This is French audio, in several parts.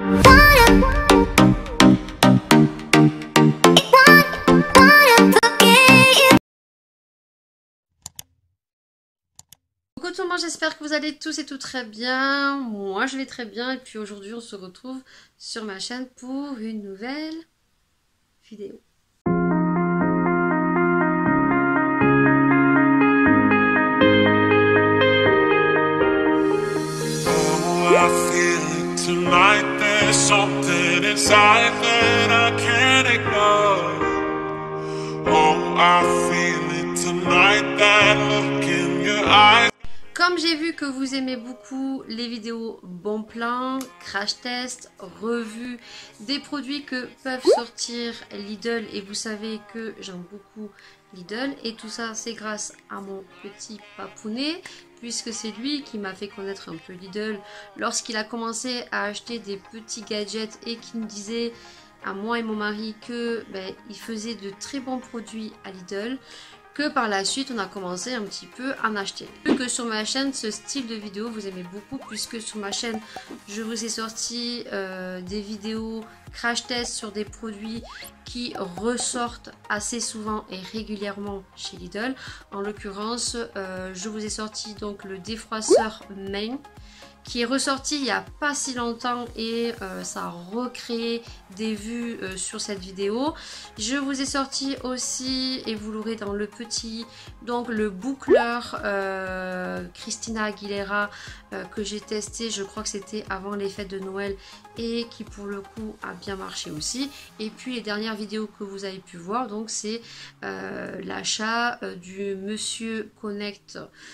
Coucou tout le monde, j'espère que vous allez tous et toutes très bien. Moi je vais très bien et puis aujourd'hui on se retrouve sur ma chaîne pour une nouvelle vidéo. Comme j'ai vu que vous aimez beaucoup les vidéos bon plan, crash test, revue des produits que peuvent sortir Lidl, et vous savez que j'aime beaucoup Lidl et tout ça c'est grâce à mon petit papounet, puisque c'est lui qui m'a fait connaître un peu Lidl lorsqu'il a commencé à acheter des petits gadgets et qui me disait à moi et mon mari que il faisait de très bons produits à Lidl, que par la suite on a commencé un petit peu à en acheter. Vu que sur ma chaîne ce style de vidéo vous aimez beaucoup, puisque sur ma chaîne je vous ai sorti des vidéos crash test sur des produits qui ressortent assez souvent et régulièrement chez Lidl. En l'occurrence je vous ai sorti donc le défroisseur Main, qui est ressorti il n'y a pas si longtemps et ça a recréé des vues sur cette vidéo. Je vous ai sorti aussi, et vous l'aurez dans le petit, donc le boucleur Christina Aguilera que j'ai testé, je crois que c'était avant les fêtes de Noël, et qui pour le coup a bien marché aussi. Et puis les dernières vidéos que vous avez pu voir, donc c'est l'achat du Monsieur Connect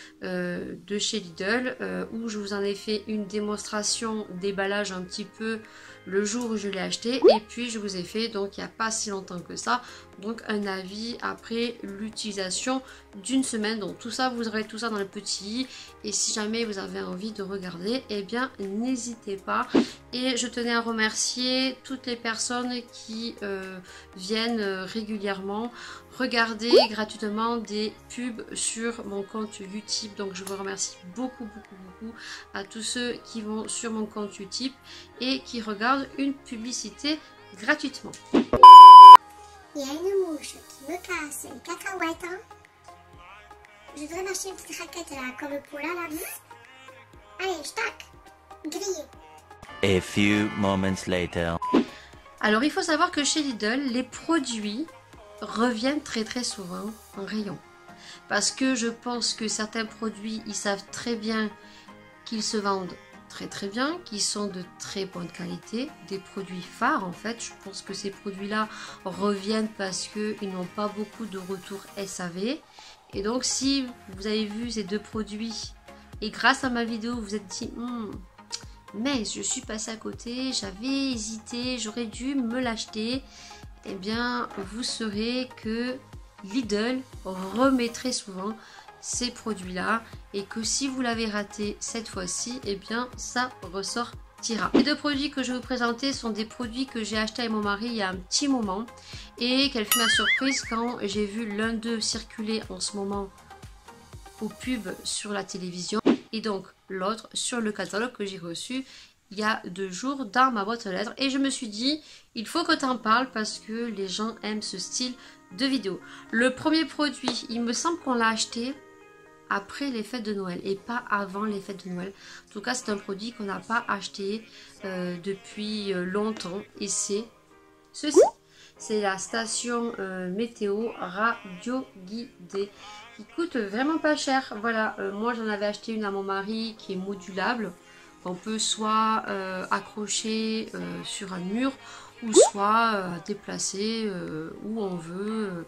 de chez Lidl, où je vous en ai fait une démonstration déballage un petit peu le jour où je l'ai acheté, et puis je vous ai fait donc il n'y a pas si longtemps que ça donc un avis après l'utilisation d'une semaine. Donc tout ça, vous aurez tout ça dans le petit, et si jamais vous avez envie de regarder, eh bien n'hésitez pas. Et je tenais à remercier toutes les personnes qui viennent régulièrement regarder gratuitement des pubs sur mon compte YouTube. Donc je vous remercie beaucoup à tous ceux qui vont sur mon compte YouTube et qui regardent une publicité gratuitement. Il y a une mouche qui me casse les cacahuètes. Je voudrais m'acheter une petite raquette là, comme pour là. Allez, tac, grillé. A few moments later. Alors il faut savoir que chez Lidl, les produits reviennent très souvent en rayon. Parce que je pense que certains produits, ils savent très bien qu'ils se vendent très bien, qui sont de très bonne qualité, des produits phares en fait. Je pense que ces produits là reviennent parce qu'ils n'ont pas beaucoup de retours SAV, et donc si vous avez vu ces deux produits et grâce à ma vidéo vous vous êtes dit mais je suis passée à côté, j'avais hésité, j'aurais dû me l'acheter, eh bien vous saurez que Lidl remet très souvent ces produits là, et que si vous l'avez raté cette fois-ci, eh bien ça ressortira. Les deux produits que je vais vous présenter sont des produits que j'ai achetés avec mon mari il y a un petit moment, et quelle fut ma surprise quand j'ai vu l'un d'eux circuler en ce moment aux pubs sur la télévision, et donc l'autre sur le catalogue que j'ai reçu il y a 2 jours dans ma boîte aux lettres. Et je me suis dit, il faut que tu en parles parce que les gens aiment ce style de vidéo. Le premier produit, il me semble qu'on l'a acheté après les fêtes de Noël et pas avant les fêtes de Noël. En tout cas, c'est un produit qu'on n'a pas acheté depuis longtemps, et c'est ceci. C'est la station météo radio guidée qui coûte vraiment pas cher. Voilà, moi j'en avais acheté une à mon mari qui est modulable. On peut soit accrocher sur un mur, ou soit déplacer où on veut,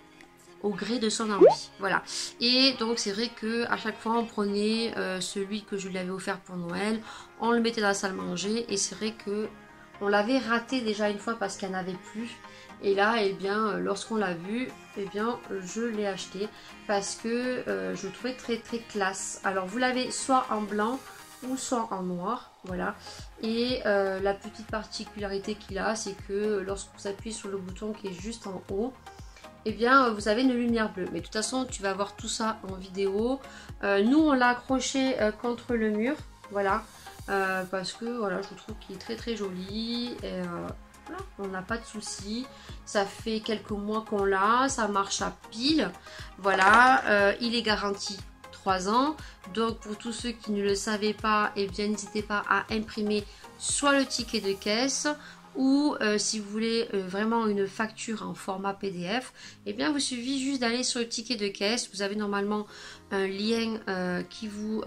au gré de son envie. Voilà. Et donc c'est vrai que à chaque fois on prenait celui que je lui avais offert pour Noël, on le mettait dans la salle manger, et c'est vrai que on l'avait raté déjà une fois parce qu'il n'y en avait plus. Et là, eh bien, lorsqu'on l'a vu, eh bien, je l'ai acheté parce que je le trouvais très classe. Alors vous l'avez soit en blanc ou soit en noir, voilà. Et la petite particularité qu'il a, c'est que lorsque vous appuyez sur le bouton qui est juste en haut, eh bien vous avez une lumière bleue. Mais de toute façon tu vas voir tout ça en vidéo. Nous on l'a accroché contre le mur, voilà. parce que voilà, je trouve qu'il est très très joli et voilà, on n'a pas de soucis. Ça fait quelques mois qu'on l'a, ça marche à pile. Voilà, il est garanti 3 ans. Donc pour tous ceux qui ne le savaient pas, et bien n'hésitez pas à imprimer soit le ticket de caisse ou si vous voulez vraiment une facture en format PDF, et bien vous suffit juste d'aller sur le ticket de caisse. Vous avez normalement un lien qui vous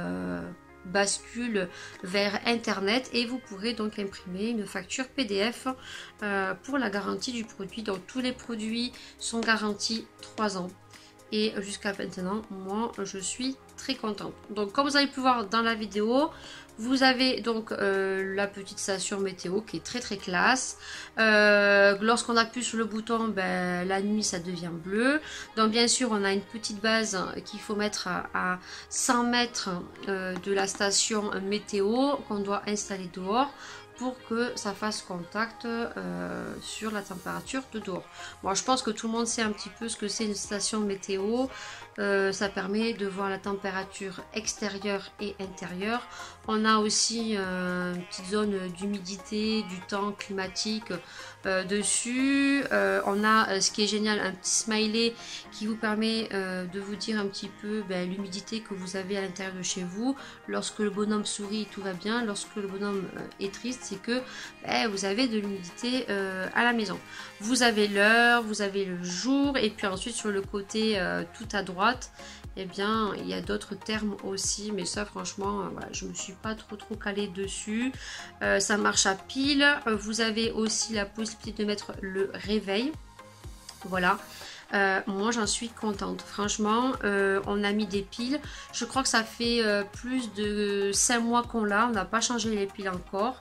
bascule vers internet et vous pourrez donc imprimer une facture PDF pour la garantie du produit. Donc tous les produits sont garantis 3 ans et jusqu'à maintenant moi je suis très contente. Donc comme vous avez pu voir dans la vidéo, vous avez donc la petite station météo qui est très très classe. Lorsqu'on appuie sur le bouton, ben, la nuit ça devient bleu. Donc bien sûr on a une petite base qu'il faut mettre à 100 mètres de la station météo qu'on doit installer dehors pour que ça fasse contact sur la température de dehors. Moi je pense que tout le monde sait un petit peu ce que c'est une station météo. Ça permet de voir la température extérieure et intérieure. On a aussi une petite zone d'humidité, du temps climatique dessus. On a ce qui est génial, un petit smiley qui vous permet de vous dire un petit peu l'humidité que vous avez à l'intérieur de chez vous. Lorsque le bonhomme sourit, tout va bien. Lorsque le bonhomme est triste, c'est que vous avez de l'humidité à la maison. Vous avez l'heure, vous avez le jour, et puis ensuite sur le côté tout à droite, eh bien il y a d'autres termes aussi, mais ça franchement voilà, je me suis pas trop calée dessus. Ça marche à pile. Vous avez aussi la possibilité de mettre le réveil. Voilà. Moi j'en suis contente, franchement. On a mis des piles, je crois que ça fait plus de 5 mois qu'on l'a, on n'a pas changé les piles encore.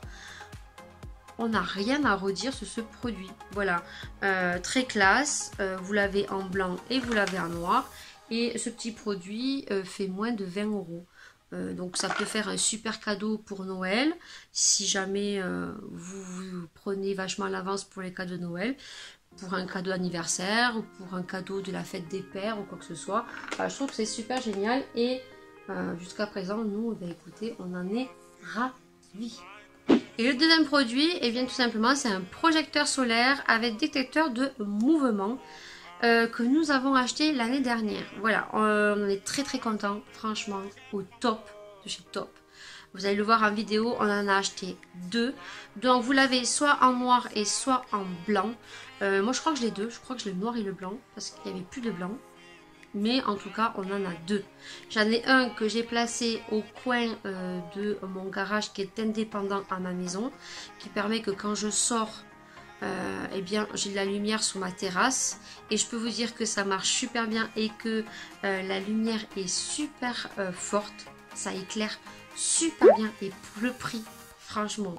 On n'a rien à redire sur ce produit. Voilà, très classe. Vous l'avez en blanc et vous l'avez en noir. Et ce petit produit fait moins de 20 €. Donc ça peut faire un super cadeau pour Noël. Si jamais vous prenez vachement à l'avance pour les cadeaux de Noël, pour un cadeau d'anniversaire ou pour un cadeau de la fête des pères ou quoi que ce soit. Je trouve que c'est super génial. Et jusqu'à présent, nous, écoutez, on en est ravis. Et le deuxième produit, et bien tout simplement, c'est un projecteur solaire avec détecteur de mouvement que nous avons acheté l'année dernière. Voilà, on est très très content, franchement, au top de chez Top. Vous allez le voir en vidéo, on en a acheté 2. Donc vous l'avez soit en noir et soit en blanc. Moi je crois que j'ai les deux, je crois que j'ai le noir et le blanc parce qu'il n'y avait plus de blanc. Mais en tout cas on en a 2. J'en ai un que j'ai placé au coin de mon garage qui est indépendant à ma maison, qui permet que quand je sors, eh bien j'ai de la lumière sur ma terrasse, et je peux vous dire que ça marche super bien et que la lumière est super forte, ça éclaire super bien, et pour le prix, franchement,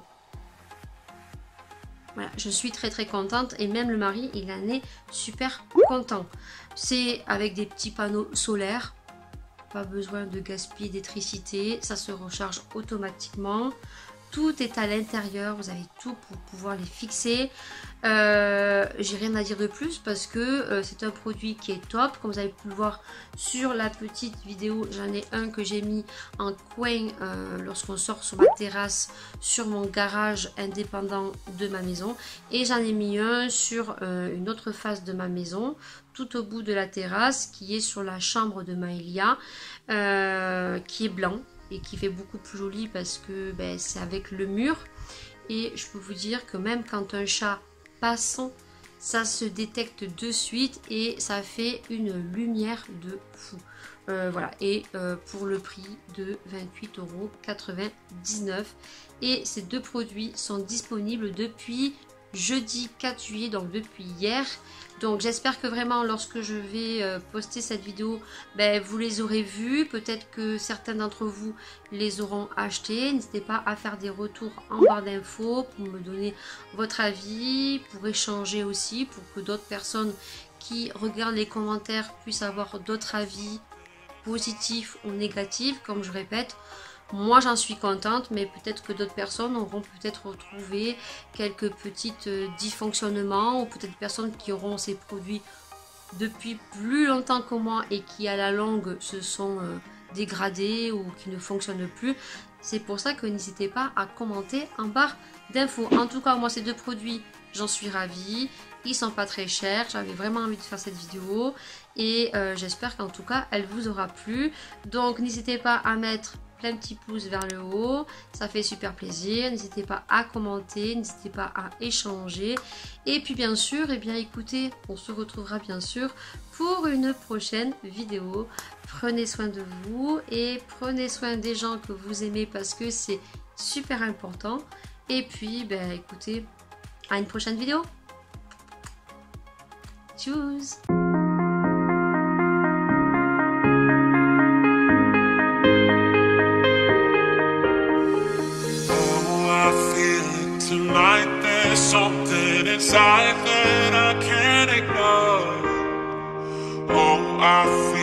voilà, je suis très très contente, et même le mari il en est super content. C'est avec des petits panneaux solaires, pas besoin de gaspiller d'électricité, ça se recharge automatiquement. Tout est à l'intérieur, vous avez tout pour pouvoir les fixer. J'ai rien à dire de plus parce que c'est un produit qui est top. Comme vous avez pu le voir sur la petite vidéo, j'en ai un que j'ai mis en coin lorsqu'on sort sur ma terrasse, sur mon garage indépendant de ma maison. Et j'en ai mis un sur une autre face de ma maison, tout au bout de la terrasse, qui est sur la chambre de Maëlia, qui est blanc. Et qui fait beaucoup plus joli parce que c'est avec le mur. Et je peux vous dire que même quand un chat passe, ça se détecte de suite et ça fait une lumière de fou. Voilà, et pour le prix de 28,99 €. Et ces 2 produits sont disponibles depuis jeudi 4 juillet, donc depuis hier. Donc j'espère que vraiment lorsque je vais poster cette vidéo, vous les aurez vus. Peut-être que certains d'entre vous les auront achetés. N'hésitez pas à faire des retours en barre d'infos pour me donner votre avis, pour échanger aussi, pour que d'autres personnes qui regardent les commentaires puissent avoir d'autres avis positifs ou négatifs. Comme je répète, moi j'en suis contente, mais peut-être que d'autres personnes auront peut-être retrouvé quelques petits dysfonctionnements, ou peut-être personnes qui auront ces produits depuis plus longtemps que moi et qui à la longue se sont dégradés ou qui ne fonctionnent plus. C'est pour ça que n'hésitez pas à commenter en barre d'infos. En tout cas, moi ces 2 produits, j'en suis ravie. Ils sont pas très chers. J'avais vraiment envie de faire cette vidéo. Et j'espère qu'en tout cas, elle vous aura plu. Donc n'hésitez pas à mettre plein de petits pouces vers le haut. Ça fait super plaisir. N'hésitez pas à commenter. N'hésitez pas à échanger. Et puis bien sûr, eh bien écoutez, on se retrouvera bien sûr pour une prochaine vidéo. Prenez soin de vous et prenez soin des gens que vous aimez parce que c'est super important. Et puis, ben écoutez, à une prochaine vidéo. Tchuss! Tonight there's something inside that I can't ignore. Oh, I feel